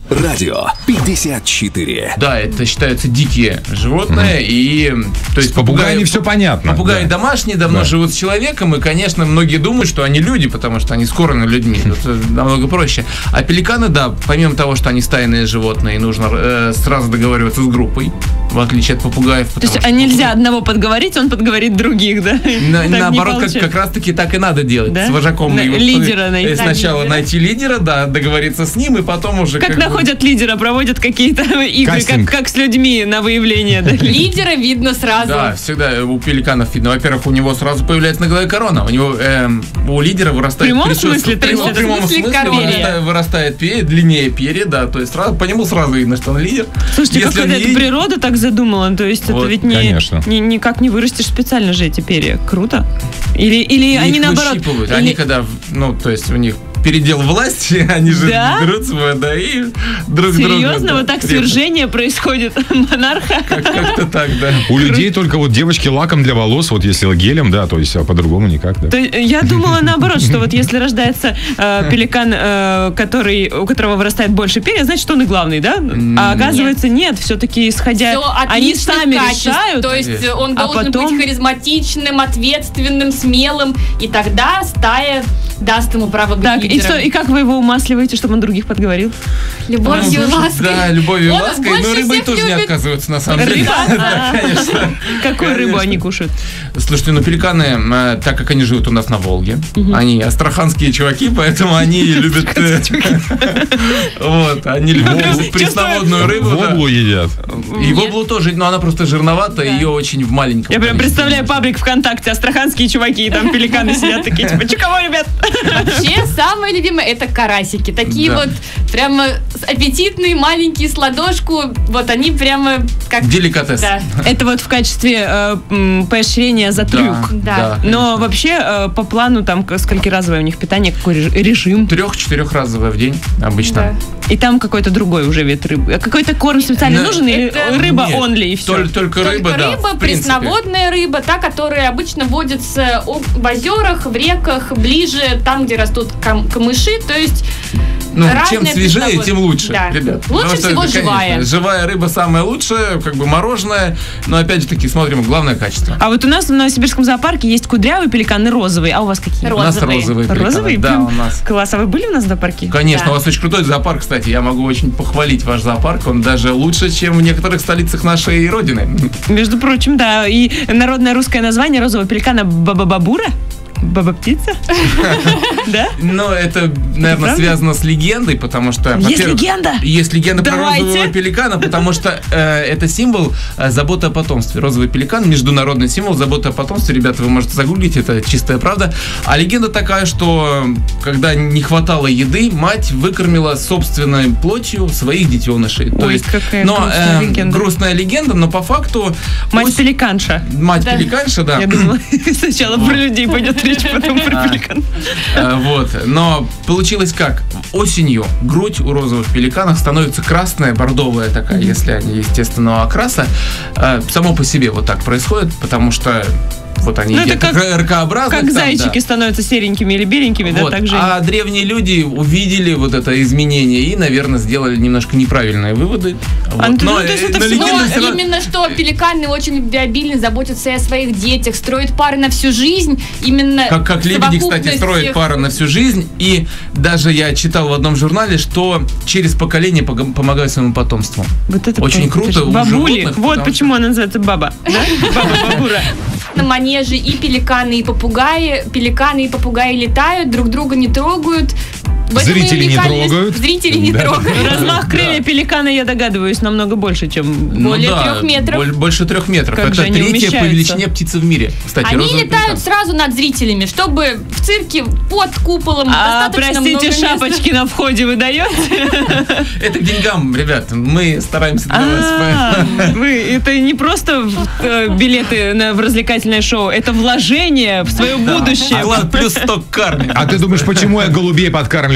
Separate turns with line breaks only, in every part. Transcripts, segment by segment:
Радио 54.
Да, это считаются дикие животные. И, то есть,
с попугаями все понятно.
Попугаи домашние, давно живут с человеком. И, конечно, многие думают, что они люди, потому что они скормлены людьми. Это намного проще. А пеликаны, да, помимо того, что они стайные животные, нужно сразу договариваться с группой, в отличие от попугаев.
То есть нельзя одного подговорить, он подговорит других, да?
Наоборот, как раз-таки так и надо делать.
Да?
С вожаком.
Лидера найти.
Сначала найти лидера, да, договориться с ним, и потом уже...
Как находят лидера, проводят какие-то игры, как с людьми на выявление. Да?
Лидера видно сразу.
Да, всегда у пеликанов видно. Во-первых, у него сразу появляется на голове корона. У него у лидера вырастает...
В прямом
смысле вырастает перья, длиннее перья, да, то есть по нему сразу видно, что он лидер.
Слушайте, как это природа так задумала, то есть это ведь никак не вырастешь специально же эти перья. Круто. Или они наоборот...
Они когда, то есть у них передел власти, они же берутся, да, и друг друга.
Серьезно? Вот так свержение происходит монарха?
Как-то так, да.
У людей только вот девочки лаком для волос, вот если гелем, да, то есть а по-другому никак, да.
Я думала наоборот, что вот если рождается пеликан, у которого вырастает больше перья, значит, он и главный, да? А оказывается, нет, все-таки исходя... Они сами решают.
То есть он должен быть харизматичным, ответственным, смелым, и тогда стая даст ему право быть лидером.
И как вы его умасливаете, чтобы он других подговорил?
Любовью и лаской.
Да, любовью и лаской. Но рыбы тоже не отказываются, на самом деле.
Рыба?
Да, конечно.
Какую рыбу они кушают?
Слушайте, пеликаны, так как они живут у нас на Волге, они астраханские чуваки, поэтому они любят... Вот, они любят пресноводную рыбу.
Воблу едят.
И воблу тоже, но она просто жирновата, ее очень в маленьком.
Я прям представляю паблик ВКонтакте, астраханские чуваки, и там пеликаны сидят такие, типа, чего, ребят?
Вообще, самое любимое — это карасики. Такие вот прямо аппетитные, маленькие, с ладошку. Вот они прямо как...
Деликатес.
Да.
Это вот в качестве поощрения за трюк.
Да.
Но вообще по плану там сколькиразовое у них питание, какой режим?
3-4-разовое в день обычно.
Да. И там какой-то другой уже вид рыбы. Какой-то корм специально нужен или рыба онли и все?
Только рыба, да.
Рыба, пресноводная рыба, та, которая обычно водится в озерах, в реках, ближе там, где растут камыши, то есть
чем свежее, тем лучше, ребят.
Лучше всего живая.
Живая рыба самая лучшая, как бы мороженое, но опять же таки смотрим главное качество.
А вот у нас в Новосибирском зоопарке есть кудрявые пеликаны розовые, а у вас какие?
У нас розовые пеликаны.
Розовые?
Да, у нас.
Класс, а вы были у нас в зоопарке?
Конечно, у вас очень крутой зоопарк, кстати, я могу очень похвалить ваш зоопарк, он даже лучше, чем в некоторых столицах нашей родины.
Между прочим, да, и народное русское название розового пеликана Баба-бабура? Баба-птица? Да?
Но это, наверное, связано с легендой, потому что...
Есть легенда?
Есть легенда про розового пеликана, потому что это символ заботы о потомстве. Розовый пеликан — международный символ заботы о потомстве. Ребята, вы можете загуглить, это чистая правда. А легенда такая, что когда не хватало еды, мать выкормила собственной плотью своих детенышей.
Ой, какая грустная легенда.
Грустная легенда, но по факту...
Мать-пеликанша.
Мать-пеликанша, да.
Я думала, сначала про людей пойдет речь, потом про пеликан.
Вот. Но получилось как? Осенью грудь у розовых пеликанов становится красная, бордовая такая, если они естественного окраса. Само по себе вот так происходит, потому что вот они ракообразные.
Как зайчики становятся серенькими или беленькими,
вот.
да, так же.
А древние люди увидели вот это изменение и, наверное, сделали немножко неправильные выводы. Вот.
Но именно что пеликаны очень любвеобильны, заботятся и о своих детях, строят пары на всю жизнь. Именно
как лебеди, кстати, строят пары на всю жизнь. И даже я читал в одном журнале, что через поколение помогают своему потомству.
Вот это
очень круто.
Бабули. Вот почему она называется баба. Баба-бабура.
На манеже и пеликаны, и попугаи. Пеликаны и попугаи летают, друг друга не трогают.
Зрители не трогают.
Зрители не трогают.
Размах крылья пеликана, я догадываюсь, намного больше, чем...
Более 3 метров.
Больше 3 метров.
Как
это третья по величине птица в мире. Кстати,
они летают сразу над зрителями, чтобы в цирке под куполом достаточно много места.
Шапочки на входе вы даете?
Это к деньгам, ребят. Мы стараемся для вас.
Это не просто билеты в развлекательное шоу, это вложение в свое будущее.
Плюс сток карми.
А ты думаешь, почему я голубей подкармливаю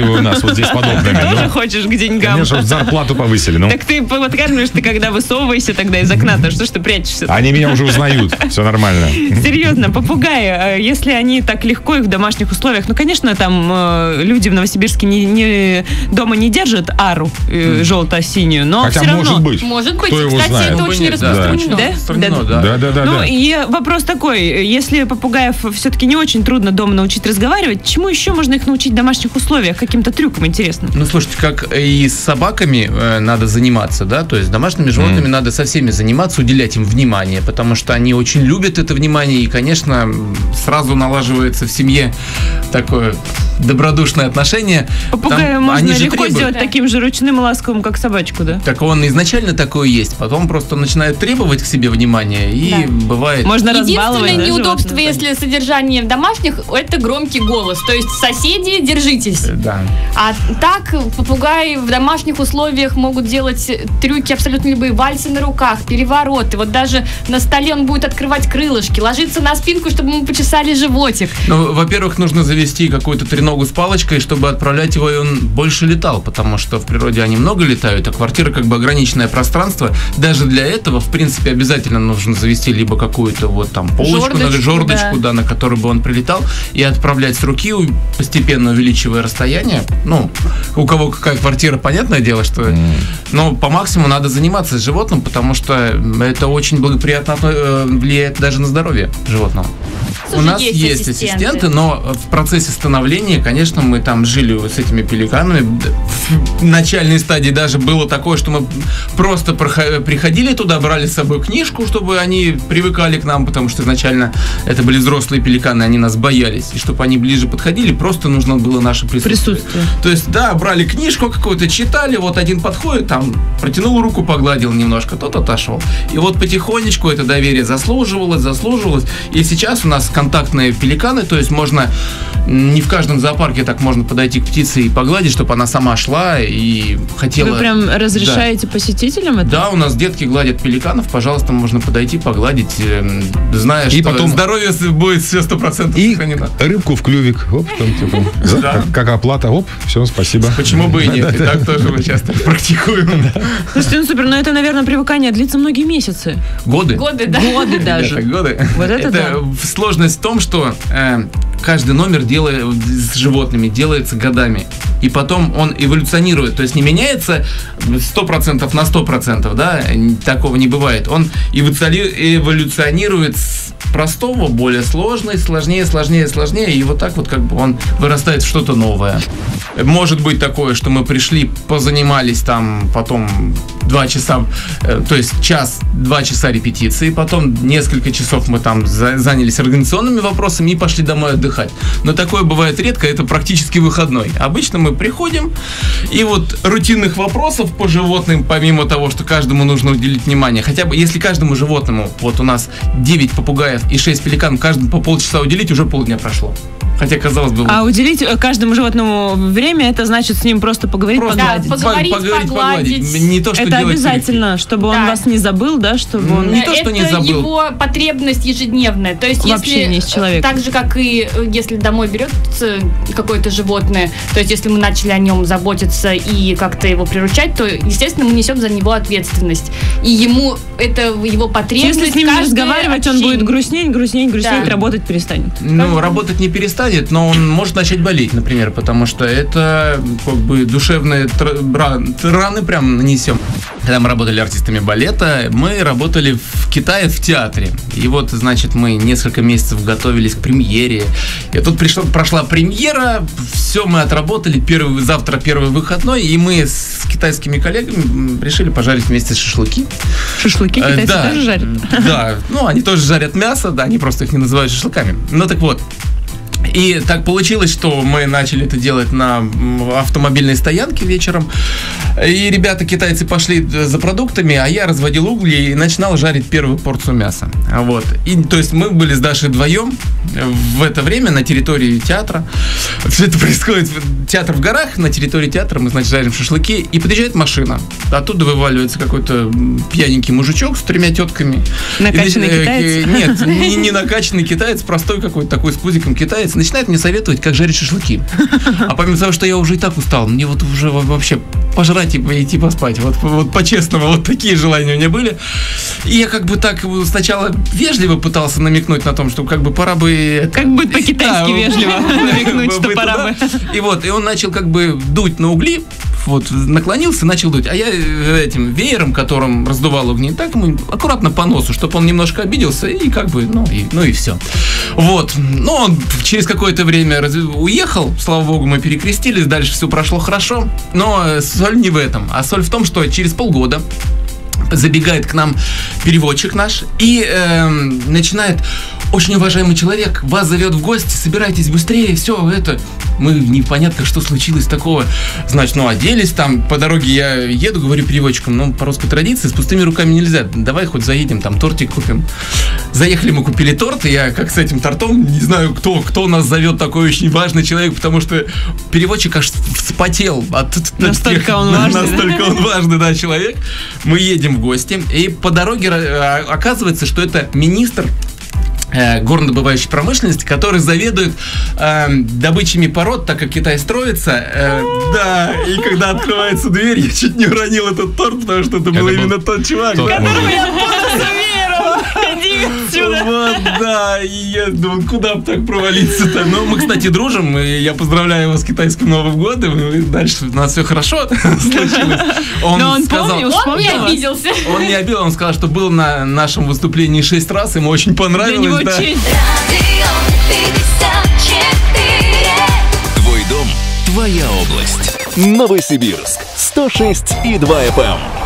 вы у нас вот здесь подобными.
Тоже хочешь к деньгам.
Конечно, зарплату повысили. Ну.
Так ты подкармливаешь, ты когда высовываешься тогда из окна-то, что ж ты прячешься?
Они меня уже узнают, все нормально.
Серьезно, попугаи, если они так легко их в домашних условиях, ну, конечно, там люди в Новосибирске дома не держат ару желто-синюю, но
хотя
все равно.
может быть.
Может быть.
Кто его
Кстати,
знает?
это очень распространено.
Да.
Ну, и вопрос такой, если попугаев все-таки не очень трудно дома научить разговаривать, чему еще можно их научить в домашних условиях? Каким-то трюкам, интересно.
Ну, слушайте, как и с собаками надо заниматься, да, то есть с домашними животными надо со всеми заниматься, уделять им внимание, потому что они очень любят это внимание, и, конечно, сразу налаживается в семье такое добродушное отношение.
Попугая можно легко сделать таким же ручным и ласковым, как собачку, да?
Так он изначально такой есть, потом просто начинает требовать к себе внимания, и бывает...
Можно разбаловать.
Единственное неудобство, если содержание в домашних, это громкий голос. То есть соседи, держитесь.
Да.
А так попугаи в домашних условиях могут делать трюки абсолютно любые. Вальсы на руках, перевороты. Вот даже на столе он будет открывать крылышки, ложиться на спинку, чтобы ему почесали животик.
Ну, во-первых, нужно завести какую-то треногу с палочкой, чтобы отправлять его, и он больше летал, потому что в природе они много летают, а квартира как бы ограниченное пространство. Даже для этого, в принципе, обязательно нужно завести либо какую-то вот там полочку, жердочку, да, на которую бы он прилетал, и отправлять с руки, постепенно увеличивая расстояние. Ну, у кого какая квартира, понятное дело, что... Но по максимуму надо заниматься с животным, потому что это очень благоприятно влияет даже на здоровье животного.
Слушай,
у нас есть ассистенты, но в процессе становления, конечно, мы там жили с этими пеликанами. В начальной стадии даже было такое, что мы просто приходили туда, брали с собой книжку, чтобы они привыкали к нам, потому что изначально это были взрослые пеликаны, они нас боялись. И чтобы они ближе подходили, просто нужно было наше присутствие. То есть, да, брали книжку какую-то, читали, вот один подходит, там, протянул руку, погладил немножко, тот отошел. И вот потихонечку это доверие заслуживалось. И сейчас у нас контактные пеликаны, то есть можно, не в каждом зоопарке так можно подойти к птице и погладить, чтобы она сама шла и хотела...
Вы прям разрешаете посетителям это?
Да, у нас детки гладят пеликанов, пожалуйста, можно подойти, погладить, зная,
и
что
потом...
здоровье будет все 100%
и
сохранено.
Рыбку в клювик, оп, там, типа, как оплата, оп, все, все, спасибо.
Почему бы и нет? И так тоже мы часто практикуем.
Слушайте, ну супер, но это, наверное, привыкание длится многие месяцы.
Годы.
Годы, да.
Годы даже.
Это годы.
Вот это
сложность в том, что каждый номер с животными делается годами. И потом он эволюционирует. То есть не меняется 100% на 100%, да? Такого не бывает. Он эволюционирует с простого, более сложный, сложнее. И вот так вот как бы он вырастает в что-то новое. Может быть такое, что мы пришли, позанимались там, потом 2 часа, то есть 1-2 часа репетиции, потом несколько часов мы там занялись организационными вопросами и пошли домой отдыхать. Но такое бывает редко, это практически выходной. Обычно мы приходим, и вот рутинных вопросов по животным, помимо того, что каждому нужно уделить внимание, хотя бы если каждому животному, вот у нас 9 попугаев и 6 пеликанов, каждому по полчаса уделить, уже полдня прошло. Хотя, казалось бы...
А уделить каждому животному время, это значит с ним просто поговорить, погладить.
Да, погладить.
Не то, что
это обязательно, чтобы он вас не забыл, да? Чтобы он...
Не то, что не забыл.
Это его потребность ежедневная. То есть, если так же, как и если домой берется какое-то животное, то есть, если мы начали о нем заботиться и как-то его приручать, то, естественно, мы несем за него ответственность. И ему это его потребность.
Если с ним не разговаривать, он будет грустнеть, да. Работать перестанет.
Ну, работать не перестанет, но он может начать болеть, например, потому что это как бы душевные раны прям нанесем. Когда мы работали артистами балета, мы работали в Китае в театре. И вот, значит, мы несколько месяцев готовились к премьере. И тут прошла премьера, все мы отработали, завтра первый выходной, и мы с китайскими коллегами решили пожарить вместе шашлыки.
Шашлыки китайцы тоже жарят?
Да, ну они тоже жарят мясо, да, они просто их не называют шашлыками. Ну так вот. И так получилось, что мы начали это делать на автомобильной стоянке вечером. И ребята, китайцы, пошли за продуктами, а я разводил угли и начинал жарить первую порцию мяса. Вот. И, то есть мы были с Дашей вдвоем в это время на территории театра. Все это происходит, театр в горах, на территории театра мы, значит, жарим шашлыки, и подъезжает машина. Оттуда вываливается какой-то пьяненький мужичок с 3 тетками.
Накачанный китаец?
Нет, не накачанный китаец, простой какой-то такой с пузиком китаец. начинает мне советовать, как жарить шашлыки. А помимо того, что я уже и так устал, мне вот уже вообще пожрать и идти поспать. Вот по-честному, вот такие желания у меня были. И я как бы так сначала вежливо пытался намекнуть на том, что как бы пора бы...
Как будет по-китайски вежливо намекнуть, что пора бы.
И он начал как бы дуть на угли, вот, наклонился, начал дуть. А я этим веером, которым раздувал угни, так ему аккуратно по носу, чтобы он немножко обиделся, и как бы, ну и все. Вот. Но он через какое-то время уехал, слава богу, мы перекрестились, дальше все прошло хорошо. Но соль не в этом, а соль в том, что через полгода забегает к нам переводчик наш и начинает: очень уважаемый человек, вас зовет в гости, собирайтесь быстрее, все это. Мы непонятно, что случилось такого. Значит, оделись там, по дороге я еду, говорю переводчикам, по русской традиции с пустыми руками нельзя, давай хоть заедем, там тортик купим. Заехали, мы купили торт, и я как с этим тортом, не знаю, кто нас зовет, такой очень важный человек, потому что переводчик аж вспотел.
Настолько он важный.
Настолько он важный, да, человек. Мы едем в гости, и по дороге оказывается, что это министр горнодобывающей промышленности, который заведует добычами пород, так как Китай строится. Да, и когда открывается дверь, я чуть не уронил этот торт, потому что это был именно тот чувак.
Которого я просто верил. Иди отсюда.
Вот, да, и я думаю, куда бы так провалиться-то. Но мы, кстати, дружим, и я поздравляю его с китайским Новым годом, и дальше у нас все хорошо случилось.
Он помнил,
он не обиделся.
Он не обиделся, он сказал, что был на нашем выступлении 6 раз, ему очень понравилось. Да.
Твой дом, твоя область. Новосибирск 106,2 FM.